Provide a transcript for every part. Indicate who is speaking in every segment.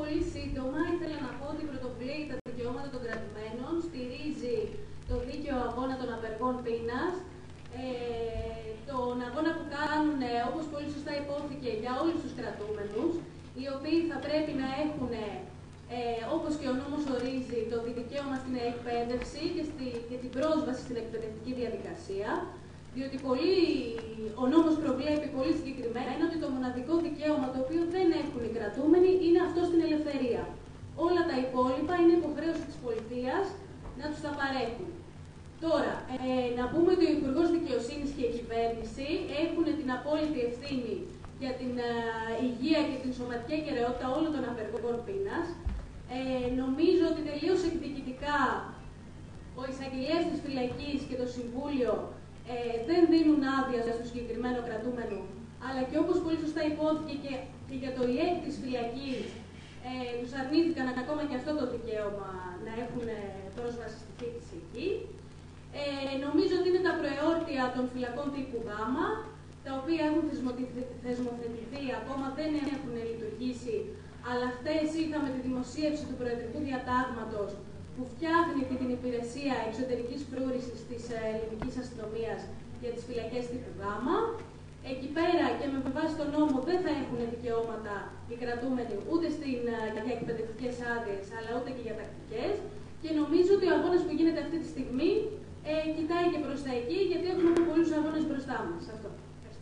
Speaker 1: πολύ σύντομα ήθελα να πω ότι η πρωτοβουλία για τα δικαιώματα των κρατουμένων στηρίζει το δίκαιο αγώνα των απεργών πείνας, τον αγώνα που κάνουν, όπως πολύ σωστά υπόθηκε, για όλους τους κρατούμενους, οι οποίοι θα πρέπει να έχουν, όπως και ο νόμος ορίζει, το δικαίωμα στην εκπαίδευση και την πρόσβαση στην εκπαιδευτική διαδικασία, διότι ο νόμος προβλέπει πολύ συγκεκριμένα ότι το μοναδικό δικαίωμα το οποίο δεν έχουν οι κρατούμενοι είναι αυτό στην ελευθερία. Όλα τα υπόλοιπα είναι υποχρέωση της πολιτείας να τους τα παρέχουν. Τώρα, να πούμε ότι ο Υπουργός Δικαιοσύνης και η κυβέρνηση έχουν την απόλυτη ευθύνη για την υγεία και την σωματική ακεραιότητα όλων των απεργών πείνας. Νομίζω ότι τελείως εκδικητικά ο εισαγγελέας της φυλακής και το Συμβούλιο δεν δίνουν άδεια στο συγκεκριμένο κρατούμενο, αλλά και όπως πολύ σωστά υπόθηκε και για το ΙΕΚ της φυλακής, τους αρνήθηκαν ακόμα και αυτό το δικαίωμα να έχουν πρόσβαση στη φύτηση εκεί. Νομίζω ότι είναι τα προεόρτια των φυλακών τύπου Γ, τα οποία έχουν θεσμοθετηθεί, ακόμα δεν έχουν λειτουργήσει, αλλά χτες είχαμε τη δημοσίευση του Προεδρικού Διατάγματος που φτιάχνει την υπηρεσία εξωτερικής φρούρησης της ελληνικής αστυνομίας για τις φυλακές τύπου Γ. Εκεί πέρα και με βάση τον νόμο δεν θα έχουν δικαιώματα οι κρατούμενοι ούτε για εκπαιδευτικές άδειες, αλλά ούτε και για τακτικές. Και νομίζω ότι ο αγώνας που γίνεται αυτή τη στιγμή κοιτάει και προς τα εκεί, γιατί έχουμε πολλούς αγώνες μπροστά μας. Αυτό. Ευχαριστώ.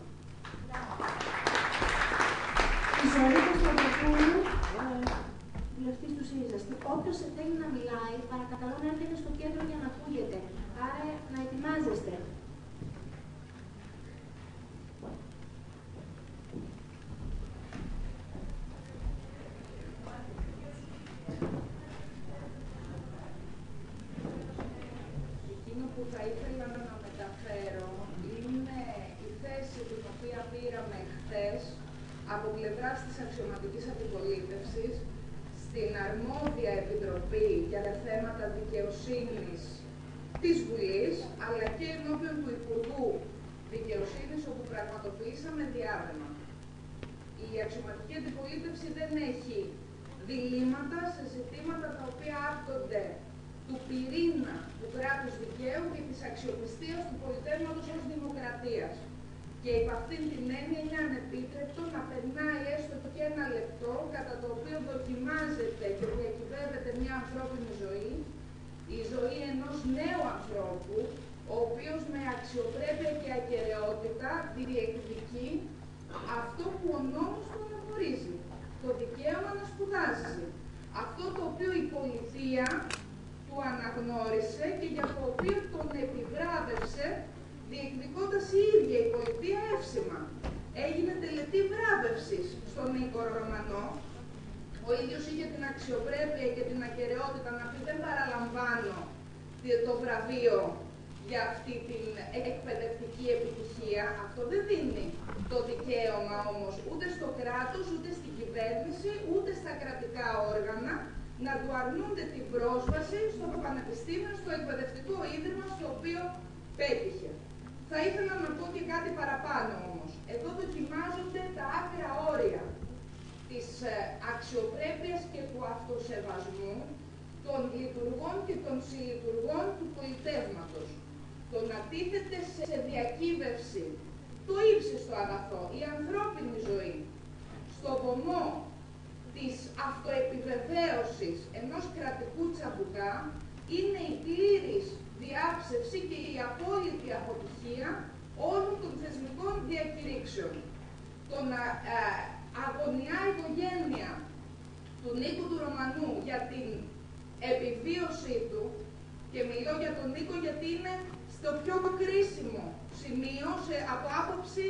Speaker 2: Η Ζωή Κωνσταντοπούλου, βουλευτής του ΣΥΡΙΖΑ. Όποιος θέλει να μιλάει, παρακαλώ να έρθετε στο κέντρο για να ακούγεται. Άρα να ετοιμάζεστε.
Speaker 3: Εκείνο που θα ήθελα να μεταφέρω είναι η θέση την οποία πήραμε χθες από πλευράς της αξιωματικής αντιπολίτευσης στην αρμόδια επιτροπή για τα θέματα δικαιοσύνης της Βουλής, αλλά και ενώπιον του Υπουργού Δικαιοσύνης, όπου πραγματοποιήσαμε διάβημα. Η αξιωματική αντιπολίτευση δεν έχει διλήμματα σε ζητήματα τα οποία άπτονται του πυρήνα του κράτους δικαίου και της αξιοπιστίας του πολιτεύματος ως δημοκρατίας. Και υπ' αυτήν την έννοια είναι ανεπίτρεπτο να περνάει έστω και ένα λεπτό κατά το οποίο δοκιμάζεται και διακυβεύεται μια ανθρώπινη ζωή, η ζωή ενός νέου ανθρώπου, ο οποίος με αξιοπρέπεια και ακεραιότητα διεκδικεί αυτό που ο νόμος του αναγνωρίζει, το δικαίωμα να σπουδάσει. Αυτό το οποίο η πολιτεία του αναγνώρισε και για το οποίο τον επιβράβευσε, διεκδικώντας η ίδια η πολιτεία εύσημα. Έγινε τελετή βράβευσης στον Νίκο Ρωμανό. Ο ίδιος είχε την αξιοπρέπεια και την ακεραιότητα να πει: δεν παραλαμβάνω το βραβείο για αυτή την εκπαιδευτική επιτυχία. Αυτό δεν δίνει το δικαίωμα όμως ούτε στο κράτος, ούτε στην κυβέρνηση, ούτε στα κρατικά όργανα να του αρνούνται την πρόσβαση στο πανεπιστήμιο, στο εκπαιδευτικό ίδρυμα στο οποίο πέτυχε. Θα ήθελα να πω και κάτι παραπάνω όμως. Εδώ δοκιμάζονται τα άκρα όρια της αξιοπρέπειας και του αυτοσεβασμού των λειτουργών και των συλλειτουργών του πολιτεύματος. Το να τίθεται σε διακύβευση το ύψιστο αγαθό, η ανθρώπινη ζωή, στο βωμό της αυτοεπιβεβαίωσης ενός κρατικού τσαμπουκά είναι η πλήρης διάψευση και η απόλυτη αποτυχία όλων των θεσμικών διακηρύξεων. Το να αγωνιά η οικογένεια του Νίκου του Ρωμανού για την επιβίωσή του, και μιλώ για τον Νίκο γιατί είναι στο πιο κρίσιμο σημείο από άποψη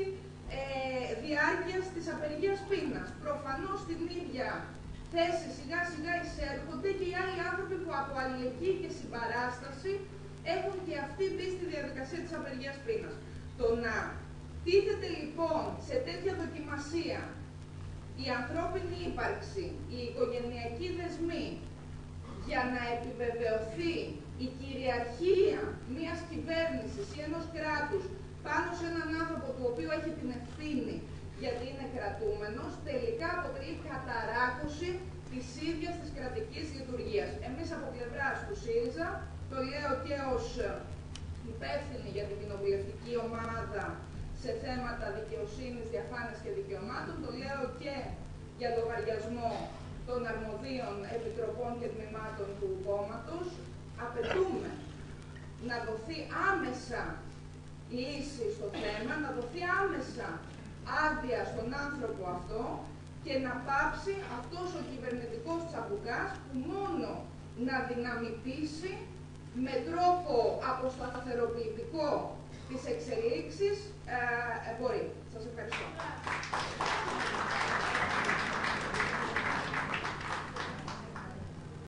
Speaker 3: διάρκειας της απεργίας πείνας. Προφανώς στην ίδια θέση σιγά σιγά εισέρχονται και οι άλλοι άνθρωποι που από αλληλεγγύη και συμπαράσταση έχουν και αυτοί μπει στη διαδικασία της απεργίας πείνας. Το να τίθεται λοιπόν σε τέτοια δοκιμασία η ανθρώπινη ύπαρξη, οι οικογενειακοί δεσμοί, για να επιβεβαιωθεί η κυριαρχία μιας κυβέρνησης ή ενός κράτους πάνω σε έναν άνθρωπο του οποίου έχει την ευθύνη γιατί είναι κρατούμενος, τελικά αποτελεί καταράκωση της ίδιας της κρατικής λειτουργίας. Εμείς από πλευράς του ΣΥΡΙΖΑ, το λέω και ως υπεύθυνη για την κοινοβουλευτική ομάδα σε θέματα δικαιοσύνης, διαφάνειας και δικαιωμάτων, το λέω και για λογαριασμό των αρμοδίων επιτροπών και τμήματων του κόμματος, απαιτούμε να δοθεί άμεσα λύση στο θέμα, να δοθεί άμεσα άδεια στον άνθρωπο αυτό και να πάψει αυτός ο κυβερνητικός τσαμπουκάς που μόνο να δυναμητήσει με τρόπο αποσταθεροποιητικό τις εξελίξεις μπορεί. Σας ευχαριστώ.